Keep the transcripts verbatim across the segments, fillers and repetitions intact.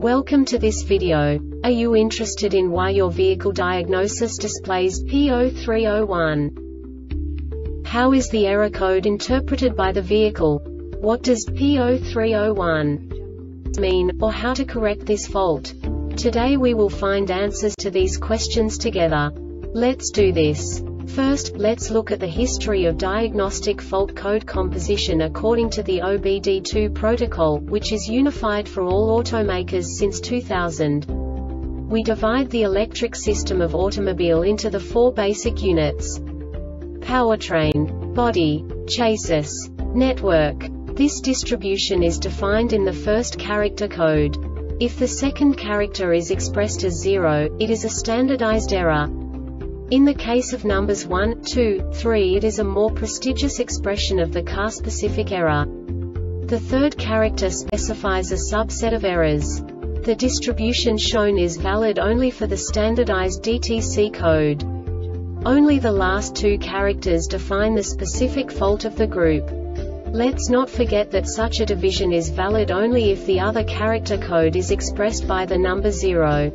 Welcome to this video. Are you interested in why your vehicle diagnosis displays P zero three zero one? How is the error code interpreted by the vehicle? What does P zero three zero one mean, or how to correct this fault? Today we will find answers to these questions together. Let's do this. First, let's look at the history of diagnostic fault code composition according to the O B D two protocol, which is unified for all automakers since two thousand. We divide the electric system of automobile into the four basic units: powertrain, body, chassis, network. This distribution is defined in the first character code. If the second character is expressed as zero, it is a standardized error. In the case of numbers one, two, three, it is a more prestigious expression of the car-specific error. The third character specifies a subset of errors. The distribution shown is valid only for the standardized D T C code. Only the last two characters define the specific fault of the group. Let's not forget that such a division is valid only if the other character code is expressed by the number zero.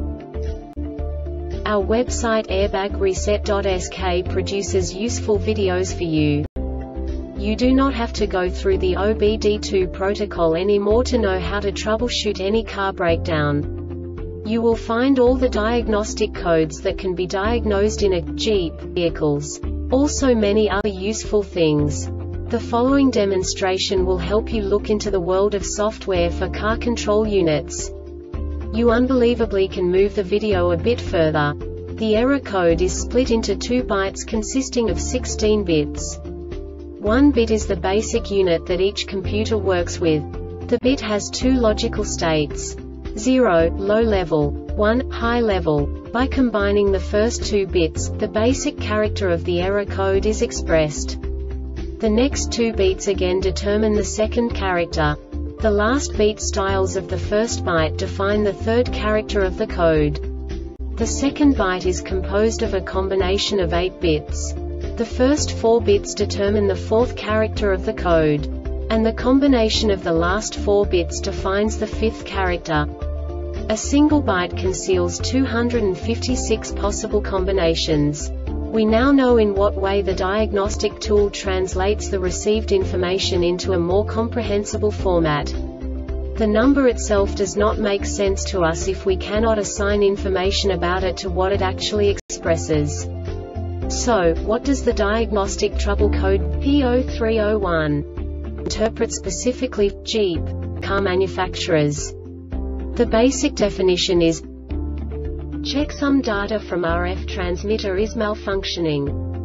Our website airbag reset dot S K produces useful videos for you. You do not have to go through the O B D two protocol anymore to know how to troubleshoot any car breakdown. You will find all the diagnostic codes that can be diagnosed in a Jeep vehicles. Also many other useful things. The following demonstration will help you look into the world of software for car control units. You unbelievably can move the video a bit further. The error code is split into two bytes consisting of sixteen bits. One bit is the basic unit that each computer works with. The bit has two logical states: zero, low level, one, high level. By combining the first two bits, the basic character of the error code is expressed. The next two beats again determine the second character. The last beat styles of the first byte define the third character of the code. The second byte is composed of a combination of eight bits. The first four bits determine the fourth character of the code. And the combination of the last four bits defines the fifth character. A single byte conceals two hundred fifty-six possible combinations. We now know in what way the diagnostic tool translates the received information into a more comprehensible format. The number itself does not make sense to us if we cannot assign information about it to what it actually expresses. So, what does the diagnostic trouble code P zero three zero one interpret specifically for Jeep car manufacturers? The basic definition is: checksum data from R F transmitter is malfunctioning.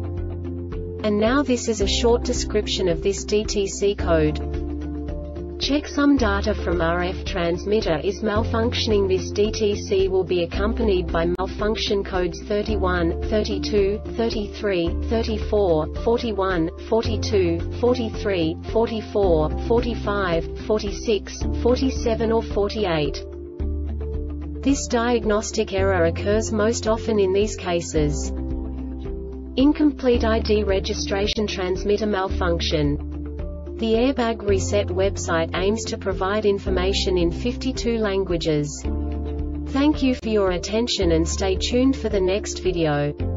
And now this is a short description of this D T C code. Checksum data from R F transmitter is malfunctioning. This D T C will be accompanied by malfunction codes thirty-one, thirty-two, thirty-three, thirty-four, forty-one, forty-two, forty-three, forty-four, forty-five, forty-six, forty-seven or forty-eight. This diagnostic error occurs most often in these cases: incomplete I D registration, transmitter malfunction. The Airbag Reset website aims to provide information in fifty-two languages. Thank you for your attention and stay tuned for the next video.